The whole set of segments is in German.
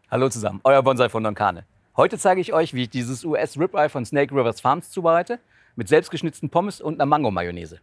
Hallo zusammen, euer Bonsai von Don Carne. Heute zeige ich euch, wie ich dieses US Ribeye von Snake River Farms zubereite, mit selbstgeschnitzten Pommes und einer Mango-Mayonnaise.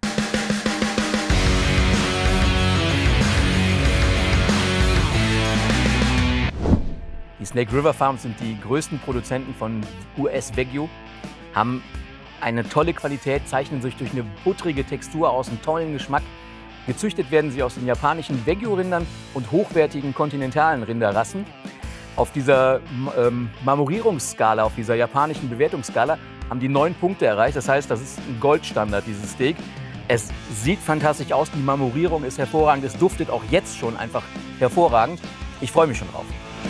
Die Snake River Farms sind die größten Produzenten von US Wagyu, haben eine tolle Qualität, zeichnen sich durch eine buttrige Textur aus, einen tollen Geschmack. Gezüchtet werden sie aus den japanischen Wagyu-Rindern und hochwertigen kontinentalen Rinderrassen. Auf dieser Marmorierungsskala, auf dieser japanischen Bewertungsskala, haben die 9 Punkte erreicht. Das heißt, das ist ein Goldstandard, dieses Steak. Es sieht fantastisch aus, die Marmorierung ist hervorragend, es duftet auch jetzt schon einfach hervorragend. Ich freue mich schon drauf.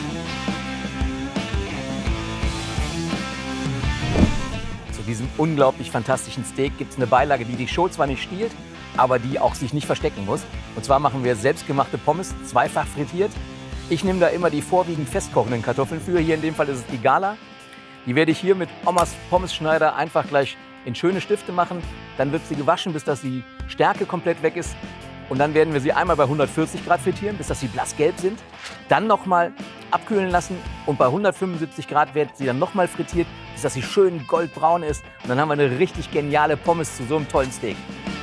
Zu diesem unglaublich fantastischen Steak gibt es eine Beilage, die Show zwar nicht stiehlt, aber die auch sich nicht verstecken muss. Und zwar machen wir selbstgemachte Pommes, zweifach frittiert. Ich nehme da immer die vorwiegend festkochenden Kartoffeln für. Hier in dem Fall ist es die Gala. Die werde ich hier mit Omas Pommesschneider einfach gleich in schöne Stifte machen. Dann wird sie gewaschen, bis dass die Stärke komplett weg ist. Und dann werden wir sie einmal bei 140 Grad frittieren, bis dass sie blassgelb sind. Dann nochmal abkühlen lassen und bei 175 Grad wird sie dann nochmal frittiert, bis dass sie schön goldbraun ist. Und dann haben wir eine richtig geniale Pommes zu so einem tollen Steak.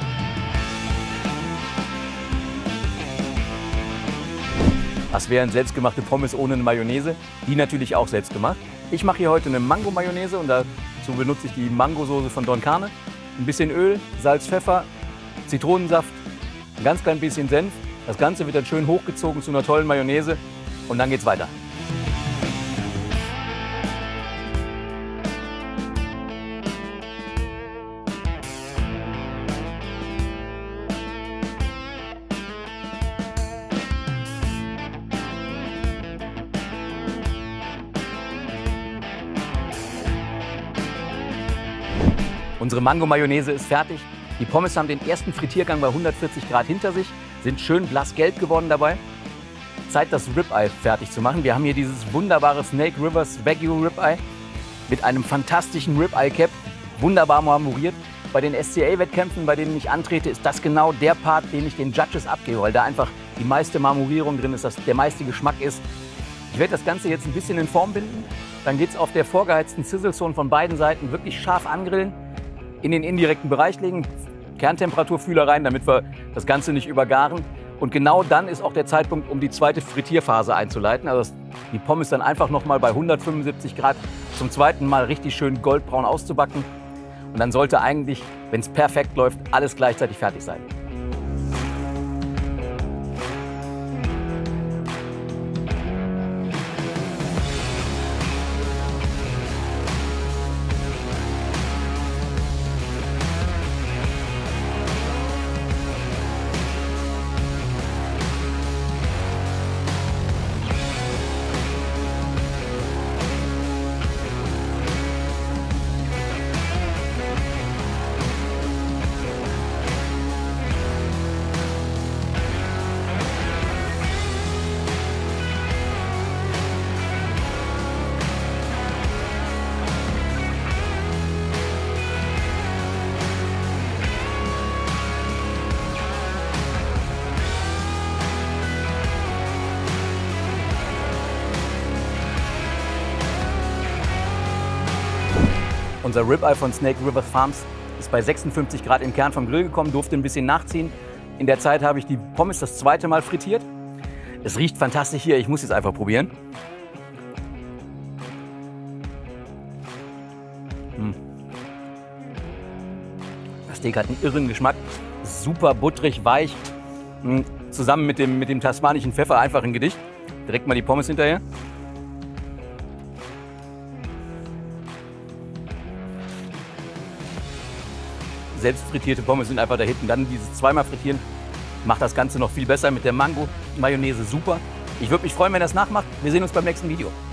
Was wären selbstgemachte Pommes ohne eine Mayonnaise? Die natürlich auch selbst gemacht. Ich mache hier heute eine Mango-Mayonnaise und dazu benutze ich die Mangosoße von Don Carne. Ein bisschen Öl, Salz, Pfeffer, Zitronensaft, ein ganz klein bisschen Senf. Das Ganze wird dann schön hochgezogen zu einer tollen Mayonnaise und dann geht's weiter. Unsere Mango-Mayonnaise ist fertig. Die Pommes haben den ersten Frittiergang bei 140 Grad hinter sich, sind schön blassgelb geworden dabei. Zeit, das Ribeye fertig zu machen. Wir haben hier dieses wunderbare Snake Rivers Wagyu Ribeye mit einem fantastischen Ribeye Cap, wunderbar marmoriert. Bei den SCA-Wettkämpfen, bei denen ich antrete, ist das genau der Part, den ich den Judges abgebe, weil da einfach die meiste Marmorierung drin ist, dass der meiste Geschmack ist. Ich werde das Ganze jetzt ein bisschen in Form binden. Dann geht es auf der vorgeheizten Sizzle Zone von beiden Seiten wirklich scharf angrillen. In den indirekten Bereich legen, Kerntemperaturfühler rein, damit wir das Ganze nicht übergaren. Und genau dann ist auch der Zeitpunkt, um die zweite Frittierphase einzuleiten. Also die Pommes dann einfach noch mal bei 175 Grad zum zweiten Mal richtig schön goldbraun auszubacken. Und dann sollte eigentlich, wenn es perfekt läuft, alles gleichzeitig fertig sein. Unser Ribeye von Snake River Farms ist bei 56 Grad im Kern vom Grill gekommen, durfte ein bisschen nachziehen. In der Zeit habe ich die Pommes das zweite Mal frittiert. Es riecht fantastisch hier, ich muss es einfach probieren. Das Steak hat einen irren Geschmack, super butterig, weich. Zusammen mit dem tasmanischen Pfeffer einfach ein Gedicht. Direkt mal die Pommes hinterher. Selbst frittierte Pommes sind einfach da hinten. Dann dieses zweimal frittieren macht das Ganze noch viel besser mit der Mango-Mayonnaise super. Ich würde mich freuen, wenn ihr das nachmacht. Wir sehen uns beim nächsten Video.